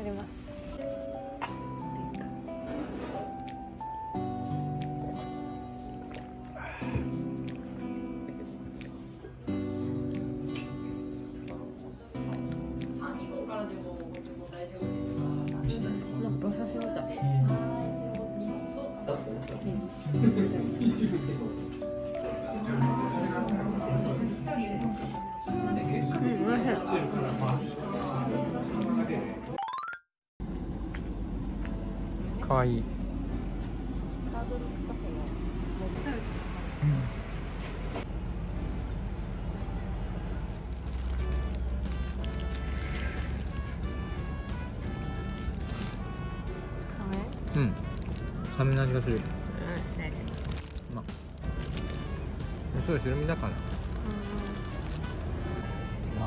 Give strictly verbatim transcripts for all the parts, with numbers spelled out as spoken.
ります。馬刺しみたい。 かわいい。うん、サメの味がする。うん、しないしない。まあ、すごい白身だから。うん。まあ。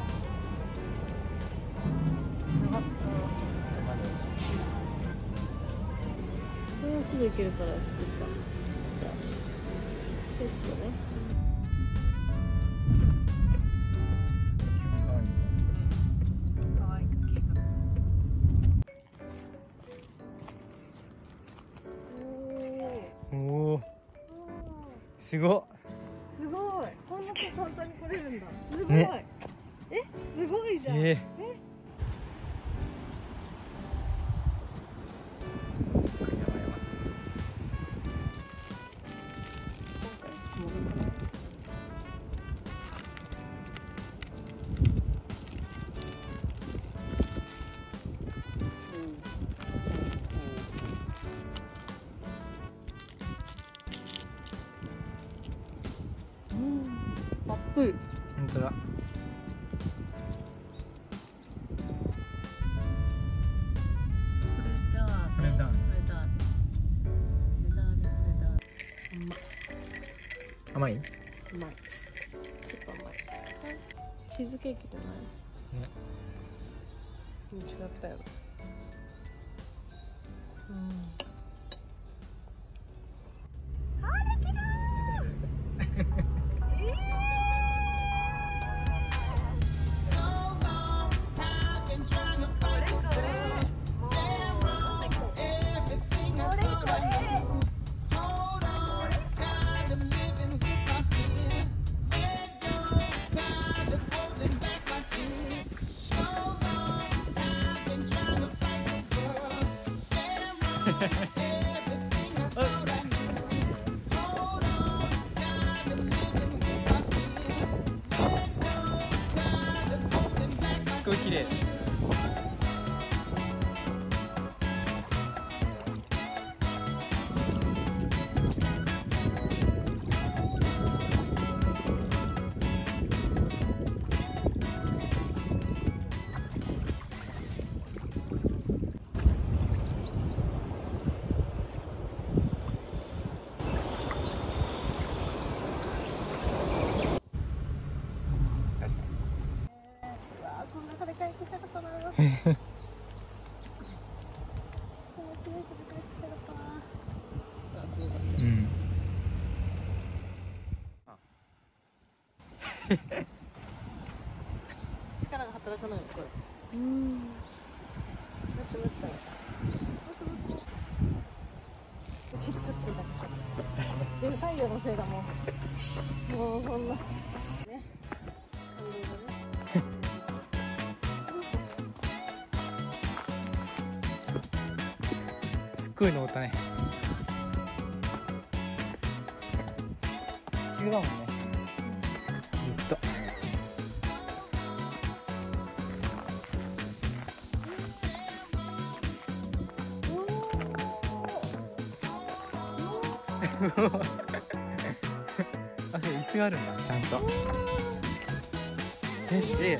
これはすぐいけるから、作った。じゃあ、ちょっとね。 すごっ。 すごい。こんな簡単に来れるんだ。すごい。ね、え、すごいじゃん。えー、え。アップ。 本当だ。 これだ。これだ。これだ。これだ。甘い。甘い。甘い。ちょっと甘い。チーズケーキじゃない。ね。違ったよ。うん。 すごい綺麗。うん。 力が働かないのこれ。うん。もっともっと。もっともっと。ケツカッチンだっけ。で太陽のせいだもん。もうそんな。ね。感動だね。 すっごい登ったね。急だもんね。ずっと。あ、そう、椅子があるんだ、ちゃんと。え、で。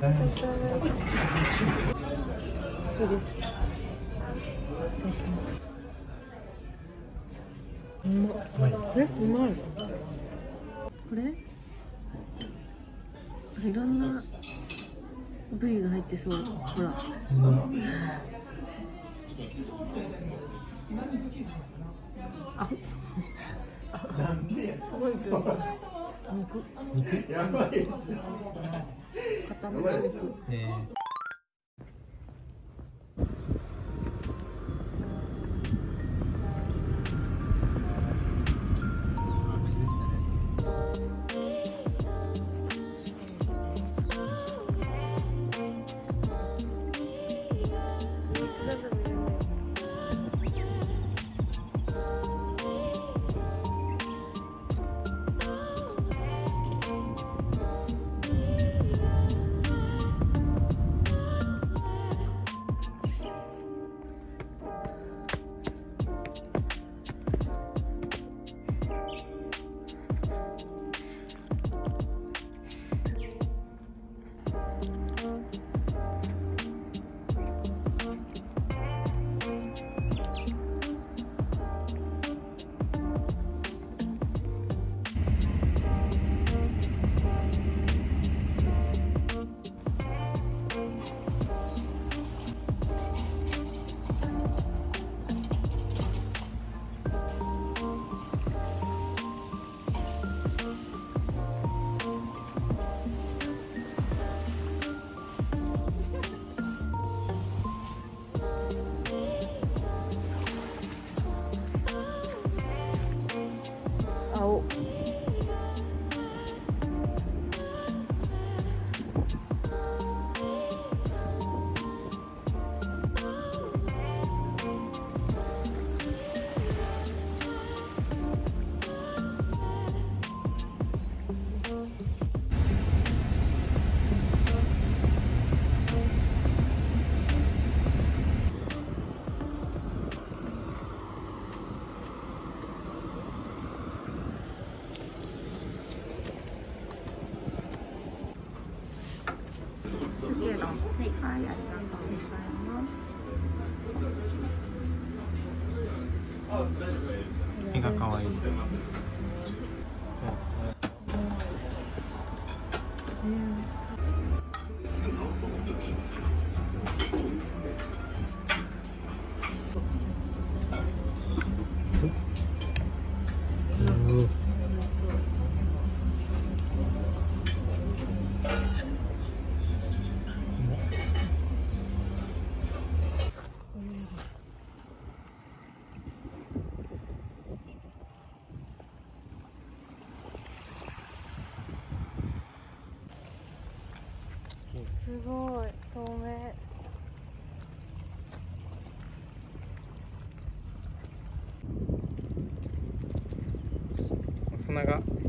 そうです。うまっ。え、うまい。これいろんな部位が入ってそう。ほら、あ、なんで肉肉やばいですよ。固めの肉。えー青。絵が可愛い。すごい透明。 砂が